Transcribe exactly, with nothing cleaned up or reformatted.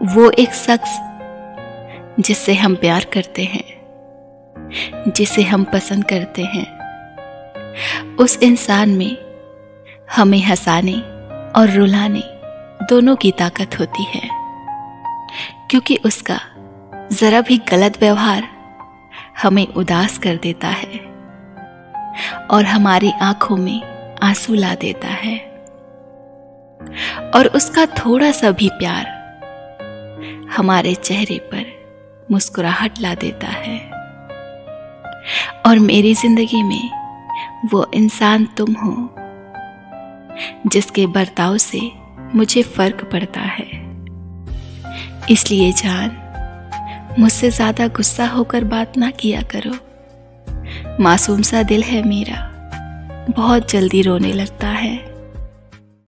वो एक शख्स जिससे हम प्यार करते हैं, जिसे हम पसंद करते हैं, उस इंसान में हमें हंसाने और रुलाने दोनों की ताकत होती है, क्योंकि उसका जरा भी गलत व्यवहार हमें उदास कर देता है और हमारी आंखों में आंसू ला देता है। और उसका थोड़ा सा भी प्यार हमारे चेहरे पर मुस्कुराहट ला देता है। और मेरी जिंदगी में वो इंसान तुम हो, जिसके बर्ताव से मुझे फर्क पड़ता है। इसलिए जान, मुझसे ज्यादा गुस्सा होकर बात ना किया करो। मासूम सा दिल है मेरा, बहुत जल्दी रोने लगता है।